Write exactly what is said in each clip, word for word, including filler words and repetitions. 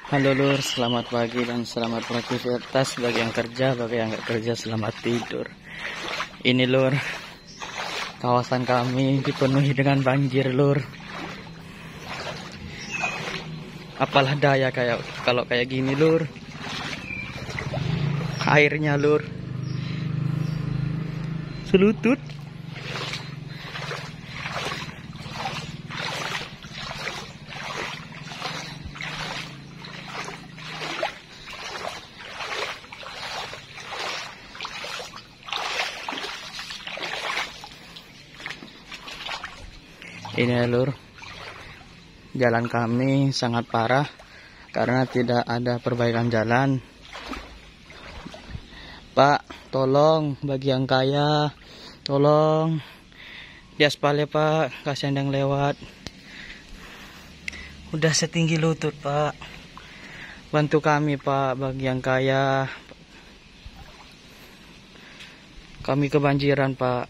Halo lur, selamat pagi dan selamat beraktivitas bagi yang kerja, bagi yang nggak kerja selamat tidur. Ini lur, kawasan kami dipenuhi dengan banjir lur. Apalah daya kayak kalau kayak gini lur. Airnya lur selutut. Ini lur, jalan kami sangat parah karena tidak ada perbaikan jalan. Pak, tolong bagi yang kaya, tolong di aspal ya Pak, kasihan yang lewat. Udah setinggi lutut Pak, bantu kami Pak, bagi yang kaya. Kami kebanjiran Pak.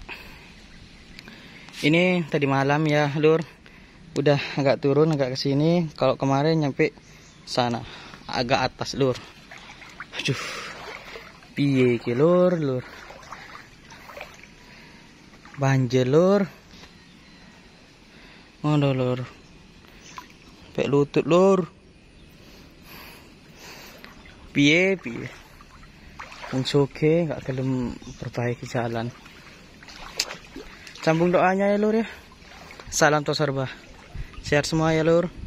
Ini tadi malam ya lur, udah agak turun agak kesini. Kalau kemarin nyampe sana agak atas lur. Aduh, piye ki lur, lur banjir lur, ngono lur, pek lutut lur. Piye piye wong soge gak gelem perbaiki jalan. Sambung doanya ya lur ya. Salam Toserba. Sehat semua ya lur.